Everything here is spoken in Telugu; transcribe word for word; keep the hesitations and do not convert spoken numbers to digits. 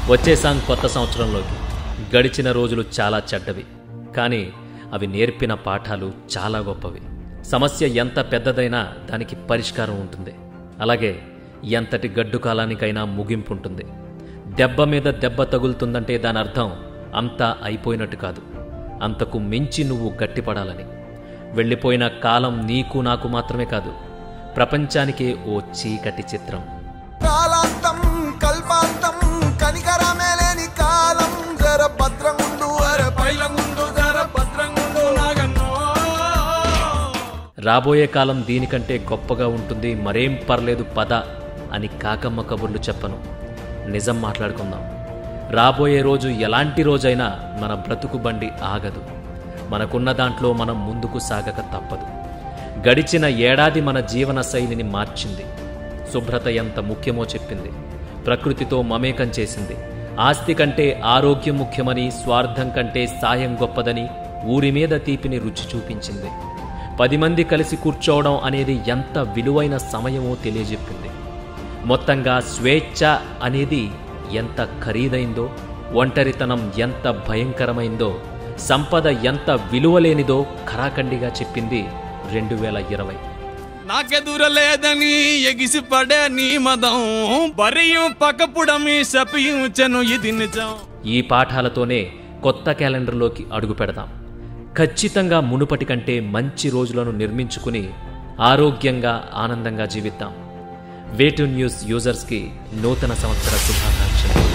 వచ్చేసాం కొత్త సంవత్సరంలోకి. గడిచిన రోజులు చాలా చెడ్డవి, కానీ అవి నేర్పిన పాఠాలు చాలా గొప్పవి. సమస్య ఎంత పెద్దదైనా దానికి పరిష్కారం ఉంటుంది. అలాగే ఎంతటి గడ్డు కాలానికైనా ముగింపు ఉంటుంది. దెబ్బ మీద దెబ్బ తగులుతుందంటే దాని అర్థం అంతా అయిపోయినట్టు కాదు, అంతకు మించి నువ్వు గట్టిపడాలని. వెళ్ళిపోయిన కాలం నీకు నాకు మాత్రమే కాదు, ప్రపంచానికే ఓ చీకటి చిత్రం. కాలాంతం కల్పాంతం కనికరమే లేని కాలం, జర భద్రంగుండు అరే పైలంగుండు జర భద్రంగుండు నాగన్నో. రాబోయే కాలం దీనికంటే గొప్పగా ఉంటుంది, మరేం పర్లేదు పద అని కాకమ్మ కబుర్లు చెప్పను. నిజం మాట్లాడుకుందాం. రాబోయే రోజు ఎలాంటి రోజైనా మన బ్రతుకు బండి ఆగదు. మనకున్న దాంట్లో మనం ముందుకు సాగక తప్పదు. గడిచిన ఏడాది మన జీవన శైలిని మార్చింది. శుభ్రత ఎంత ముఖ్యమో చెప్పింది, ప్రకృతితో మమేకం చేసింది. ఆస్తి కంటే ఆరోగ్యం ముఖ్యమని, స్వార్థం కంటే సాయం గొప్పదని ఊరి మీద తీపిని రుచి చూపించింది. పది మంది కలిసి కూర్చోవడం అనేది ఎంత విలువైన సమయమో తెలియజెప్పింది. మొత్తంగా స్వేచ్ఛ అనేది ఎంత ఖరీదైందో, ఒంటరితనం ఎంత భయంకరమైందో, సంపద ఎంత విలువలేనిదో ఖరాఖండిగా చెప్పింది రెండు వేల ఇరవై. నాకెదురలేదని ఎగిసి పడే నీ మదం, బరియం పక్కపుడమి సపియుచెను ఇది నిజం. ఈ పాఠాలతోనే కొత్త క్యాలెండర్లోకి అడుగు పెడదాం. ఖచ్చితంగా మునుపటి కంటే మంచి రోజులను నిర్మించుకుని ఆరోగ్యంగా ఆనందంగా జీవిద్దాం. వే టూ న్యూస్ యూజర్స్కి నూతన సంవత్సర శుభాకాంక్షలు.